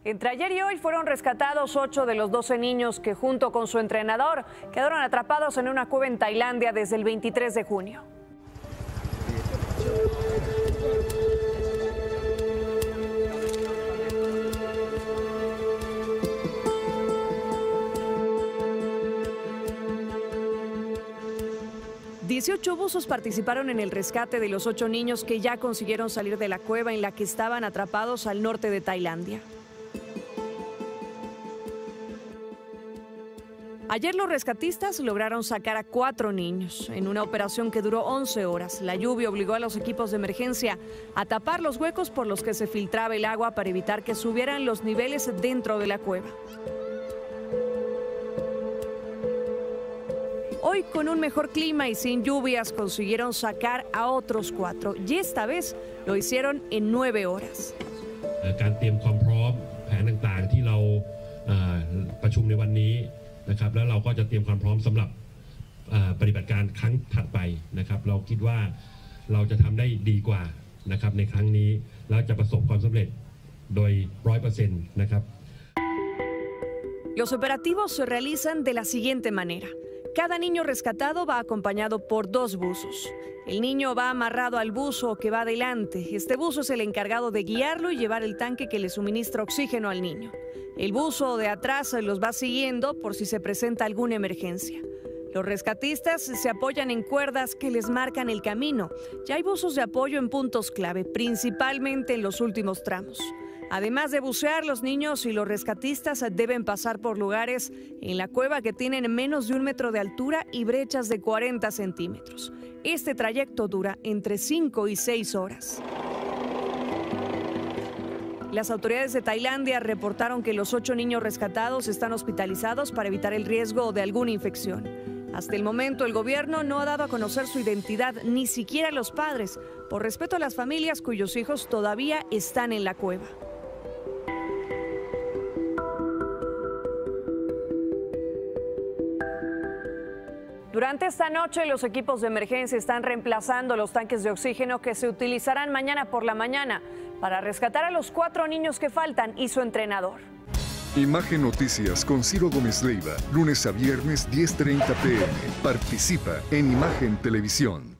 Entre ayer y hoy fueron rescatados 8 de los 12 niños que junto con su entrenador quedaron atrapados en una cueva en Tailandia desde el 23 de junio. Dieciocho buzos participaron en el rescate de los 8 niños que ya consiguieron salir de la cueva en la que estaban atrapados al norte de Tailandia. Ayer los rescatistas lograron sacar a 4 niños en una operación que duró 11 horas. La lluvia obligó a los equipos de emergencia a tapar los huecos por los que se filtraba el agua para evitar que subieran los niveles dentro de la cueva. Hoy, con un mejor clima y sin lluvias, consiguieron sacar a otros 4 y esta vez lo hicieron en 9 horas. การเตรียมความพร้อมแผนต่างๆที่เราประชุมในวันนี้นะครับแล้วเราก็จะเตรียมความพร้อมสำหรับปฏิบัติการครั้งถัดไปนะครับเราคิดว่าเราจะทำได้ดีกว่านะครับในครั้งนี้แล้วจะประสบความสำเร็จโดย 100% นะครับ Los operativos se realizan de la siguiente manera. Cada niño rescatado va acompañado por 2 buzos. El niño va amarrado al buzo que va adelante. Este buzo es el encargado de guiarlo y llevar el tanque que le suministra oxígeno al niño. El buzo de atrás los va siguiendo por si se presenta alguna emergencia. Los rescatistas se apoyan en cuerdas que les marcan el camino. Ya hay buzos de apoyo en puntos clave, principalmente en los últimos tramos. Además de bucear, los niños y los rescatistas deben pasar por lugares en la cueva que tienen menos de 1 metro de altura y brechas de 40 centímetros. Este trayecto dura entre 5 y 6 horas. Las autoridades de Tailandia reportaron que los 8 niños rescatados están hospitalizados para evitar el riesgo de alguna infección. Hasta el momento, el gobierno no ha dado a conocer su identidad, ni siquiera los padres, por respeto a las familias cuyos hijos todavía están en la cueva. Durante esta noche, los equipos de emergencia están reemplazando los tanques de oxígeno que se utilizarán mañana por la mañana para rescatar a los 4 niños que faltan y su entrenador. Imagen Noticias con Ciro Gómez Leiva, lunes a viernes 10:30 p.m. Participa en Imagen Televisión.